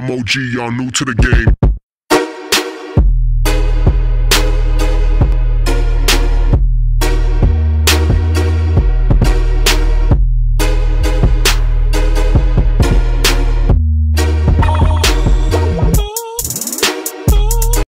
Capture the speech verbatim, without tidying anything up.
I'm O G, y'all new to the game.